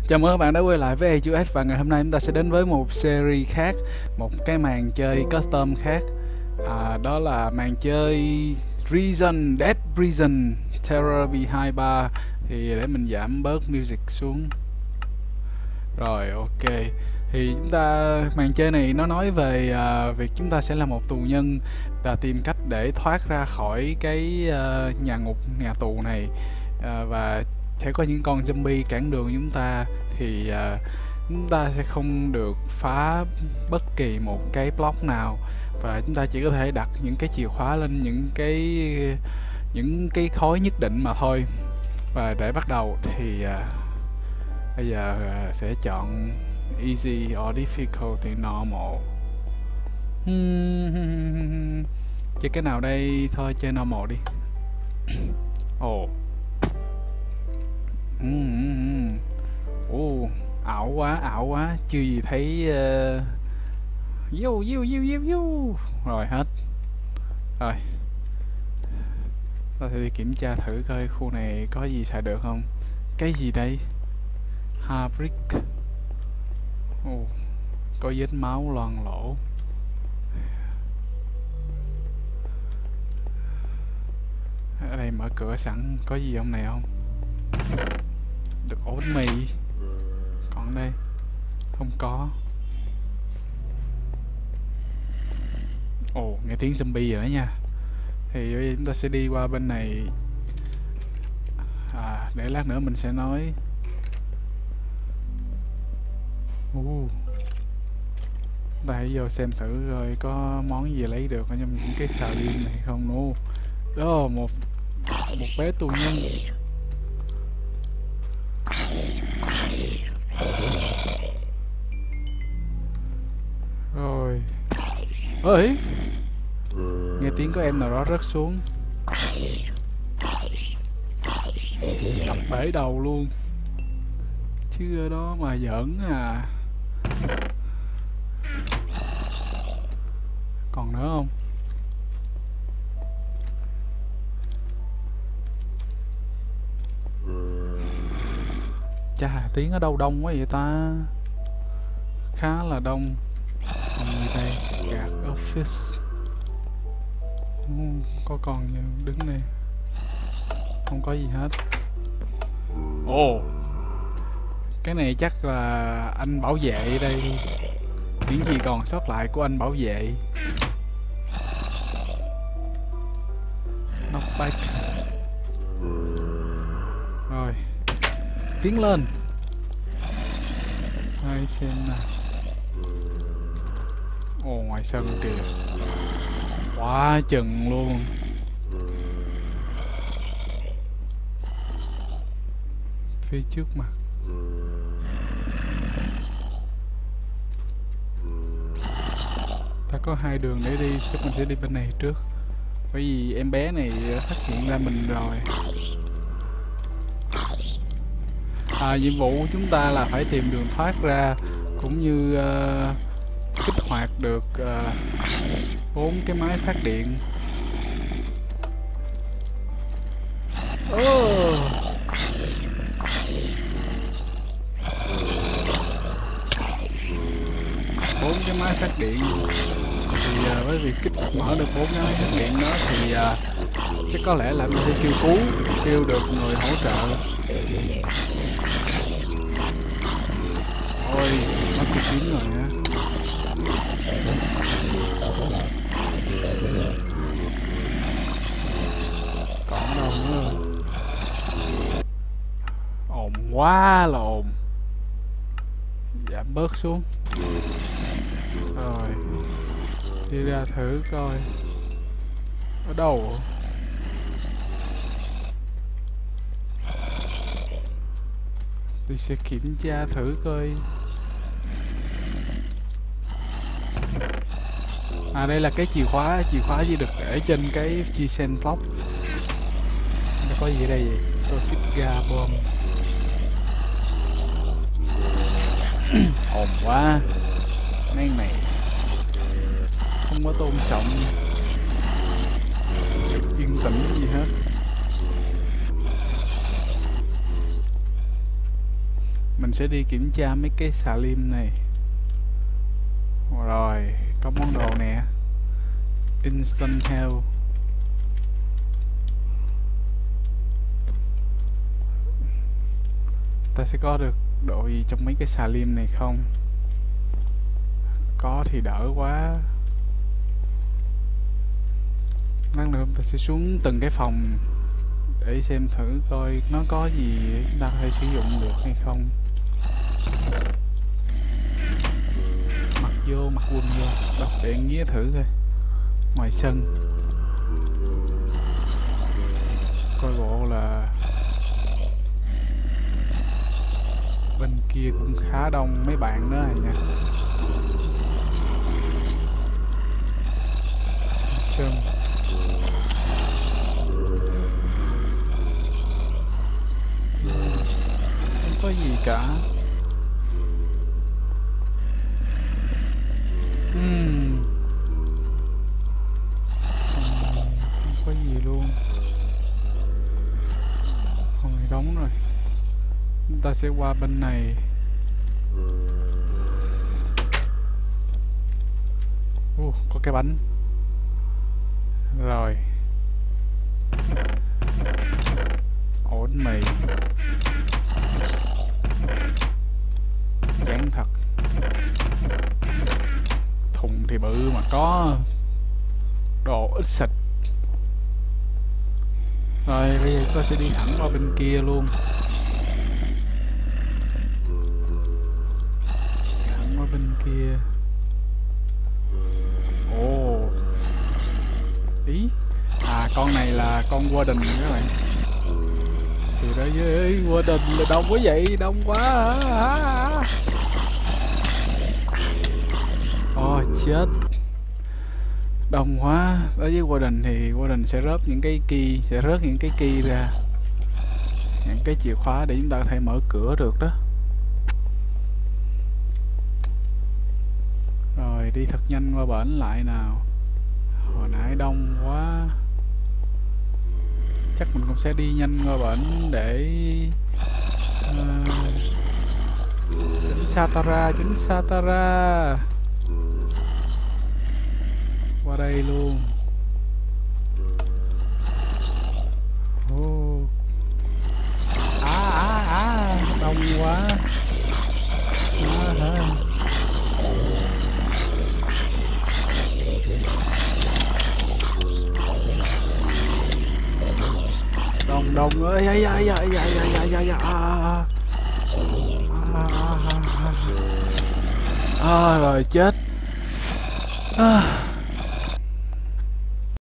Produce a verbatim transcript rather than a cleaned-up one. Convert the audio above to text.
Chào mừng các bạn đã quay lại với a giê ét và ngày hôm nay chúng ta sẽ đến với một series khác, một cái màn chơi custom khác. À, đó là màn chơi Prison, Dead Prison, Terror Behind Bar. Thì để mình giảm bớt music xuống. Rồi, ok. Thì chúng ta màn chơi này nó nói về uh, việc chúng ta sẽ là một tù nhân và tìm cách để thoát ra khỏi cái uh, nhà ngục, nhà tù này, uh, và sẽ có những con zombie cản đường chúng ta. Thì uh, chúng ta sẽ không được phá bất kỳ một cái block nào, và chúng ta chỉ có thể đặt những cái chìa khóa lên những cái những cái khối nhất định mà thôi. Và để bắt đầu thì uh, bây giờ uh, sẽ chọn easy or difficulty normal. Hmm, chơi cái nào đây? Thôi chơi normal đi. Ồ. Oh. Ừm, ồ, ảo quá, ảo quá, chưa gì thấy uh... Vô, vô, vô, vô, vô. Rồi hết. Rồi, ta sẽ đi kiểm tra thử coi khu này có gì xài được không. Cái gì đây? Fabric. Ồ, có vết máu loang lỗ. Ở đây mở cửa sẵn, có gì trong này không? Được ổ bánh mì. Còn đây không có. Ồ, nghe tiếng zombie rồi đó nha. Thì bây giờ chúng ta sẽ đi qua bên này. À, để lát nữa mình sẽ nói. uh. Ta hãy vô xem thử rồi có món gì lấy được ở trong những cái xào điên này không. Nô, đó một một bé tù nhân. Rồi. Ơi, nghe tiếng có em nào đó rớt xuống. Đập bể đầu luôn. Chứ ở đó mà giỡn à. Còn nữa không? Chà, tiếng ở đâu đông quá vậy ta? Khá là đông. Còn gì đây? Gạt office. Uhm, có con đứng đây. Không có gì hết. Ồ, cái này chắc là anh bảo vệ đây. Những gì còn sót lại của anh bảo vệ. Knockback. Rồi, tiến lên. Hai xem nào. Ồ, ngoài sân kìa. Quá chừng luôn. Phía trước mặt. Ta có hai đường để đi, chắc mình sẽ đi bên này trước. Bởi vì em bé này phát hiện ra mình rồi. À, nhiệm vụ của chúng ta là phải tìm đường thoát ra, cũng như uh, kích hoạt được bốn uh, cái máy phát điện. Oh. bốn cái máy phát điện. Thì uh, với việc kích mở được bốn cái máy phát điện đó thì uh, chắc có lẽ là mình sẽ kêu cứu, kêu được người hỗ trợ. Ôi, mất cái kiếm rồi á. Còn đâu nữa. Ồn quá là ồn. Giảm bớt xuống. Rồi, đi ra thử coi ở đâu. Tôi sẽ kiểm tra thử coi. À, đây là cái chìa khóa. Chìa khóa chỉ được để trên cái chi sen block. Nó có gì ở đây vậy? Toxic ga bom. Ồn quá. Mấy này không có tôn trọng, sự yên tĩnh gì hết. Mình sẽ đi kiểm tra mấy cái xà lim này. Rồi, có món đồ nè. Instant health. Ta sẽ có được đồ gì trong mấy cái xà lim này không? Có thì đỡ quá. Năng lượng ta sẽ xuống từng cái phòng để xem thử coi nó có gì chúng ta có thể sử dụng được hay không. Mặc vô, mặc quần vô, đọc điện nghía thử coi. Ngoài sân coi bộ là bên kia cũng khá đông mấy bạn đó này nha. Sân không có gì cả. uhm. Không có gì luôn. Hồi đóng rồi. Chúng ta sẽ qua bên này. uh, Có cái bánh. Rồi. Ổn mì. Chán thật. Thùng thì bự mà có đồ ít xịt. Rồi bây giờ tôi sẽ đi thẳng qua bên kia luôn. Thẳng qua bên kia. Ồ. Ý. À con này là con Warden các bạn. Từ đó với Warden là đông quá vậy, đông quá hả? Ồ chết. Đông quá. Đối với Warden thì Warden sẽ rớt những cái key, sẽ rớt những cái key ra, những cái chìa khóa để chúng ta có thể mở cửa được đó. Rồi đi thật nhanh qua bển lại nào. Hồi nãy đông quá. Chắc mình cũng sẽ đi nhanh qua bển để uh, chính Satara, chính Satara. Qua đây luôn. Oh. À à à, đông quá. À, à. Đông đông ơi, ai ai ai ai ai ai ai à. À, rồi chết. À.